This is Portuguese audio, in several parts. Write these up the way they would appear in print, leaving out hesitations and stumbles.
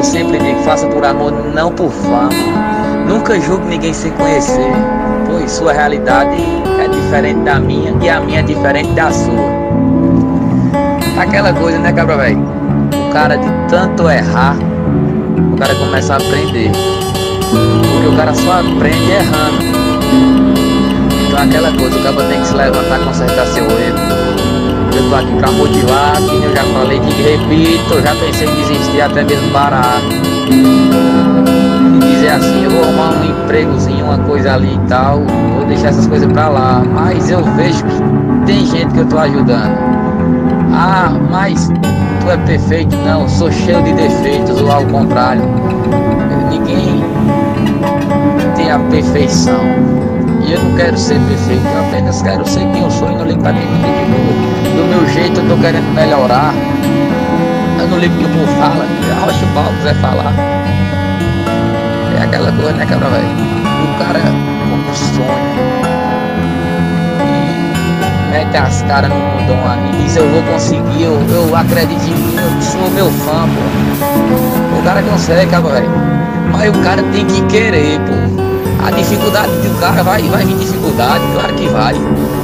eu sempre digo, faça por amor, não por fama. Nunca julgue ninguém sem conhecer, pois sua realidade é diferente da minha e a minha é diferente da sua. Aquela coisa, né, cabra velho? O cara de tanto errar, o cara começa a aprender. Porque o cara só aprende errando. Então aquela coisa, o cara tem que se levantar, consertar seu erro. Eu tô aqui pra motivar, que eu já falei, digo, repito, eu já pensei em desistir, até mesmo parar. E dizer assim, eu vou arrumar um empregozinho, uma coisa ali e tal, vou deixar essas coisas pra lá. Mas eu vejo que tem gente que eu tô ajudando. Ah, mas tu é perfeito? Não, sou cheio de defeitos, ou ao contrário. Ninguém tem a perfeição. E eu não quero ser perfeito, eu apenas quero ser quem eu sou e não ligo pra quem me criticou. Do meu jeito eu tô querendo melhorar. Eu não ligo que o povo fala, arrocha o pau, quiser falar. É aquela coisa, né, cabra velho? O cara como sonha e mete as caras no mundão aí, diz eu vou conseguir, eu acredito em mim, eu sou meu fã, pô. O cara consegue, cabra velho. Mas o cara tem que querer, pô. A dificuldade do cara vai vir dificuldade, claro que vai.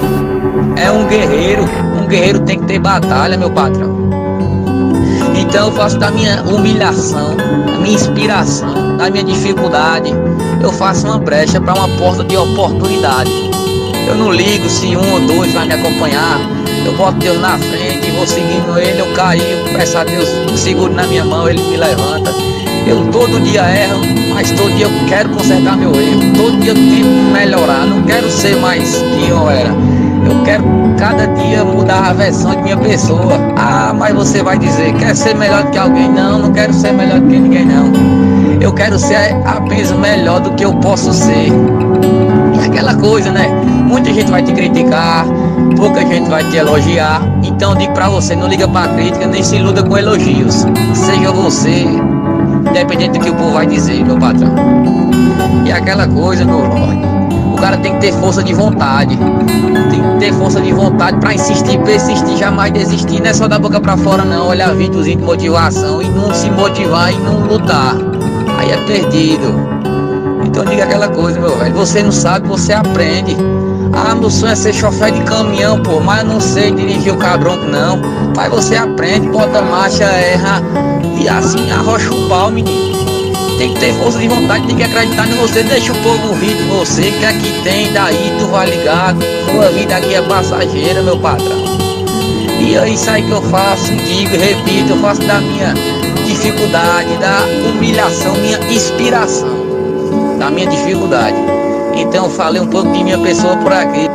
É um guerreiro tem que ter batalha, meu patrão. Então eu faço da minha humilhação, da minha inspiração, da minha dificuldade, eu faço uma brecha para uma porta de oportunidade. Eu não ligo se um ou dois vai me acompanhar, eu boto Deus na frente, vou seguindo ele, eu caio, peço a Deus, seguro na minha mão, ele me levanta. Eu todo dia erro, mas todo dia eu quero consertar meu erro. Todo dia eu tento melhorar, não quero ser mais quem eu era. Eu quero cada dia mudar a versão de minha pessoa. Ah, mas você vai dizer, quer ser melhor do que alguém? Não, não quero ser melhor do que ninguém, não. Eu quero ser apenas melhor do que eu posso ser. E aquela coisa, né? Muita gente vai te criticar, pouca gente vai te elogiar. Então eu digo pra você, não liga pra crítica, nem se iluda com elogios. Seja você, independente do que o povo vai dizer, meu patrão. E aquela coisa, meu lorde, o cara tem que ter força de vontade. Tem que ter força de vontade pra insistir, persistir, jamais desistir. Não é só da boca pra fora não, olhar vídeos de motivação e não se motivar e não lutar. Aí é perdido. Então diga aquela coisa, meu velho, você não sabe, você aprende. Ah, meu sonho é ser chofer de caminhão, pô, mas eu não sei dirigir o cabrão não. Mas você aprende, bota marcha, erra e assim arrocha o pau, menino. Tem que ter força de vontade, tem que acreditar em você. Deixa o povo rir de você, que aqui tem, daí tu vai ligar. Sua vida aqui é passageira, meu patrão. E é isso aí que eu faço, digo, repito, eu faço da minha dificuldade, da humilhação, minha inspiração, da minha dificuldade. Então eu falei um pouco de minha pessoa por aqui.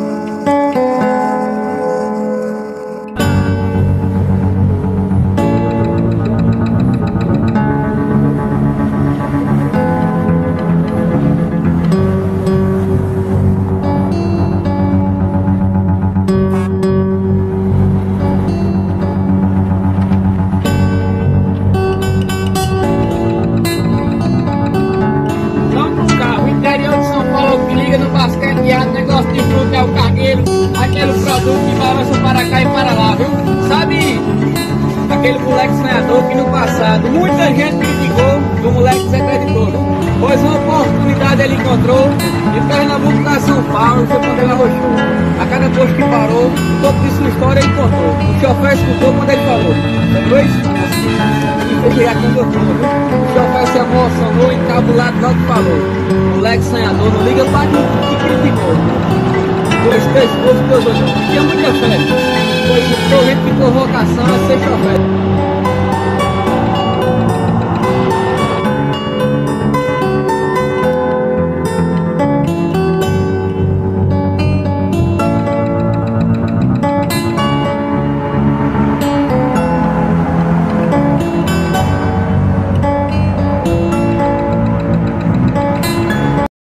Negócio de fruta é o cargueiro, aquele produto que balança para cá e para lá, viu? Sabe aquele moleque sonhador que no passado muita gente criticou, o moleque desacreditou, pois uma oportunidade ele encontrou de Pernambuco para São Paulo, foi quando ele arrochou. A cada posto que parou, um pouco de sua história ele contou. O chofer escutou quando ele falou. Depois, e foi aqui viu? O chofer se emocionou, encabulado, logo falou. Moleque sonhador, não liga para quem te criticou. Pois teu esposo, teus olhos, tinha muita fé. Pois o corrente de provocação é ser chofer.